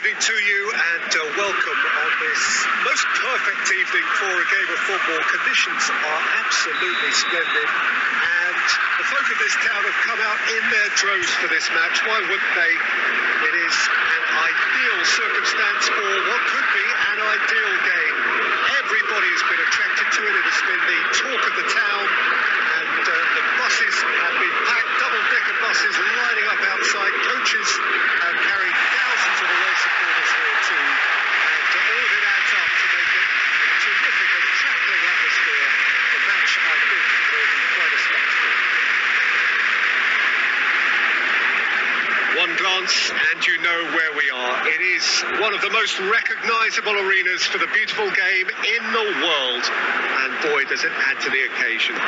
evening to you and welcome on this most perfect evening for a game of football. Conditions are absolutely splendid and the folk of this town have come out in their droves for this match. Why wouldn't they? It is an ideal circumstance for what could be an ideal game. Everybody has been attracted to it. It has been the talk of the town and the buses have been packed, double-decker buses lining up outside. Coaches have carried thousands of away supporters here too, and all of it adds up to make it a terrific and crackling atmosphere. The match, I think, will be quite a spectacle. One glance and you know where we are. It is one of the most recognisable arenas for the beautiful game in the world, and boy does it add to the occasion.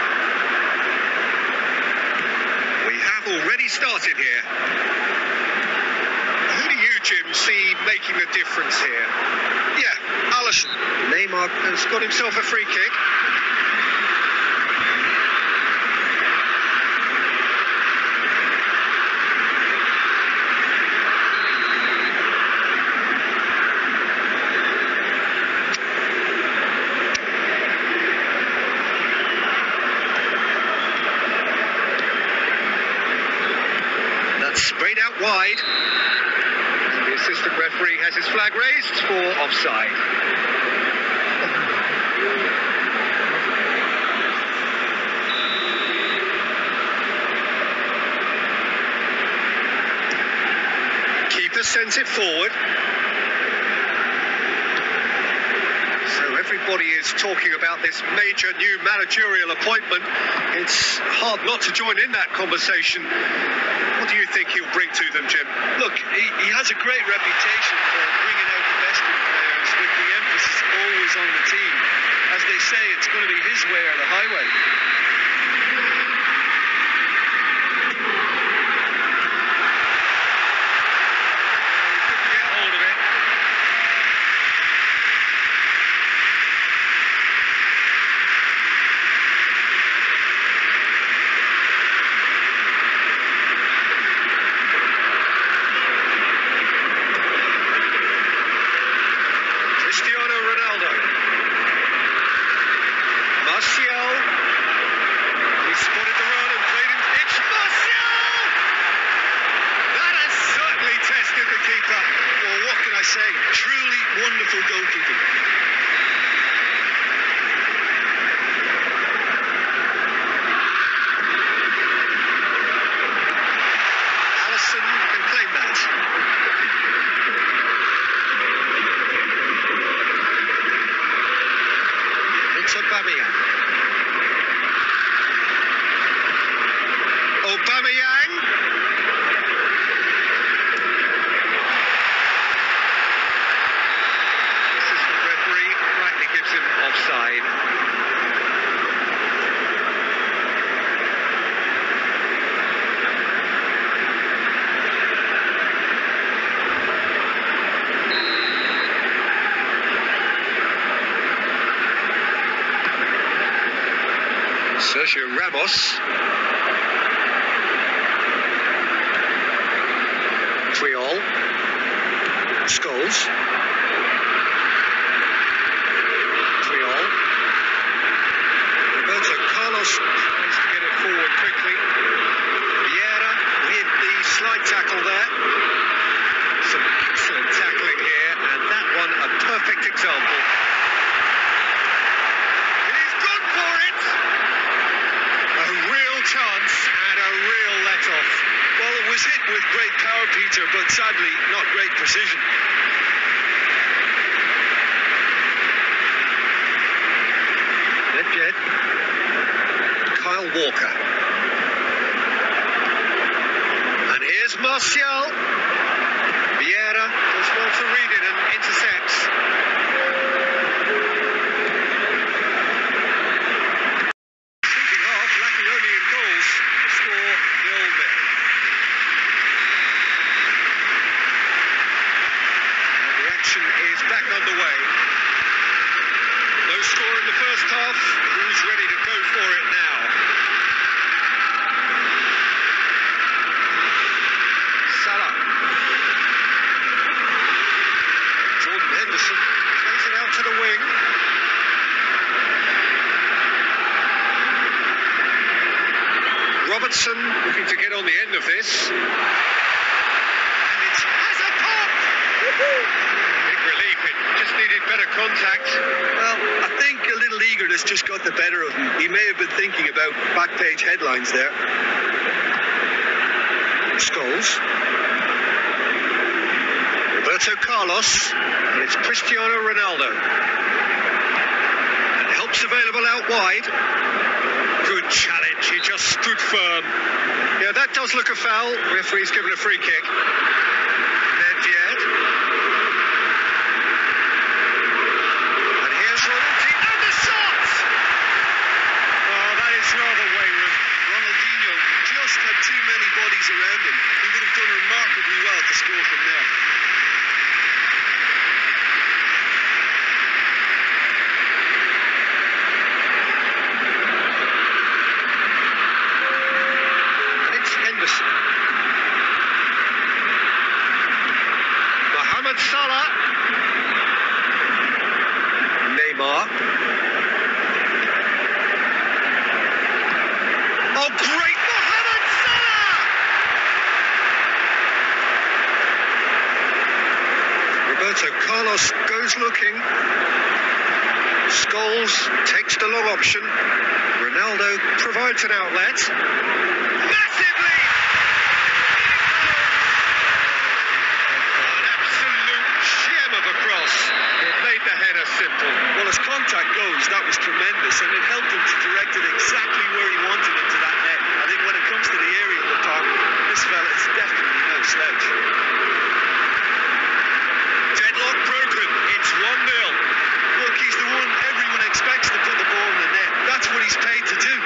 We have already started here. Who do you, Jim, see making the difference here? Yeah, Alisson. Neymar has got himself a free kick. Sprayed out wide. The assistant referee has his flag raised for offside. Keeper sends it forward. So everybody is talking about this major new managerial appointment. It's hard not to join in that conversation. What do you think he'll bring to them, Jim? Look, he has a great reputation for bringing out the best in players, with the emphasis always on the team. As they say, it's going to be his way or the highway. Martial, he spotted the run and played him. It's Martial! That has certainly tested the keeper. Well, what can I say? Truly wonderful goalkeeping. Alisson can claim that. It's Aubameyang. Aubameyang. The assistant referee rightly gives him offside. Sergio Ramos. Triol. Scholes. Triol. Roberto Carlos tries to get it forward quickly. Vieira with the slide tackle there. Some excellent tackling here, and that one a perfect example. Chance and a real let-off. Well, it was hit with great power, Peter, but sadly not great precision. Nedved. Kyle Walker. And here's Martial. Vieira does well to read it and intercepts. Is back underway. No score in the first half. Who's ready to go for it now? Salah. Robertson looking to get on the end of this. And it has a pop! Big relief, it just needed better contact. Well, I think a little eagerness just got the better of him. He may have been thinking about back page headlines there. Scholes. Roberto Carlos. And it's Cristiano Ronaldo. And help's available out wide. Good challenge, he just stood firm. Yeah, that does look a foul. Referee's given a free kick. Nedved. And here's Ronaldinho. And the shot! Oh, that is rather wayward. Ronaldinho just had too many bodies around him. He would have done remarkably well to score from there. Mohamed Salah. Neymar. Oh, great Mohamed Salah! Roberto Carlos goes looking. Scholes takes the long option. Ronaldo provides an outlet. Massively! Simple. Well, as contact goes, that was tremendous, and it helped him to direct it exactly where he wanted into that net. I think when it comes to the aerial department, this fella is definitely no slouch. Deadlock broken. It's 1-0. Look, he's the one everyone expects to put the ball in the net. That's what he's paid to do.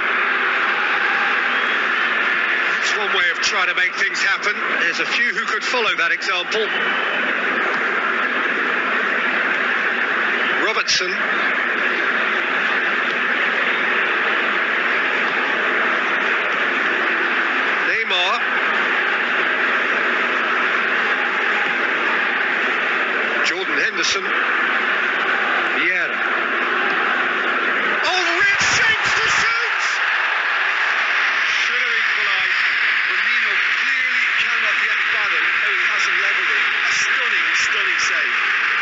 That's one way of trying to make things happen. There's a few who could follow that example. Robertson. Neymar. Jordan Henderson. Vieira. Oh, Rich shapes to shoot! Should have equalised. Firmino clearly cannot yet fathom how he hasn't levelled it. A stunning, stunning save.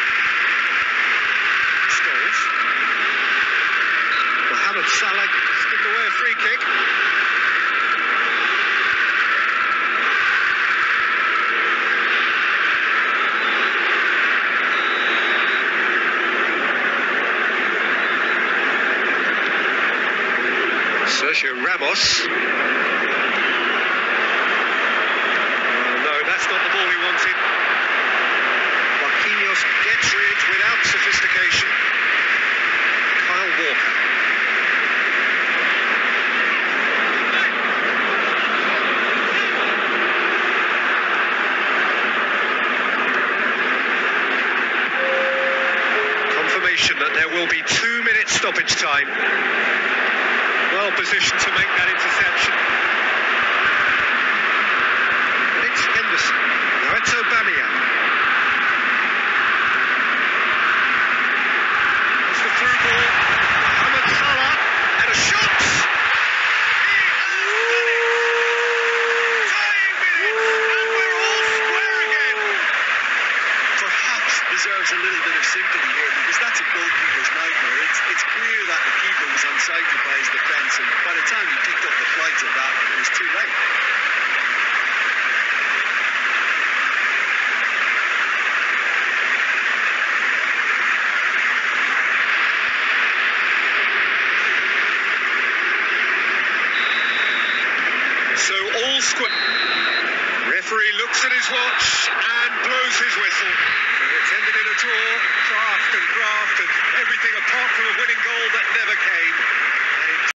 Mohamed Salah skipped away a free kick. Sergio Ramos. Oh, no, that's not the ball he wanted. Marquinhos gets rid without sophistication. Kyle Walker. Confirmation that there will be 2 minutes stoppage time. Well positioned to make that interception. And it's Henderson. Now it's Aubameyang. It's the through ball. Mohamed Salah. And a shot! He has done it! Tying minutes! And we're all square again! Perhaps deserves a little bit of sympathy here, because that's a goalkeeper's nightmare. It's clear that the keeper was unsighted by his defence, and by the time he picked up the flight of that, it was too late. So all square. Referee looks at his watch and blows his whistle. So it's ended in a draw, craft and graft and everything apart from a winning goal that never came.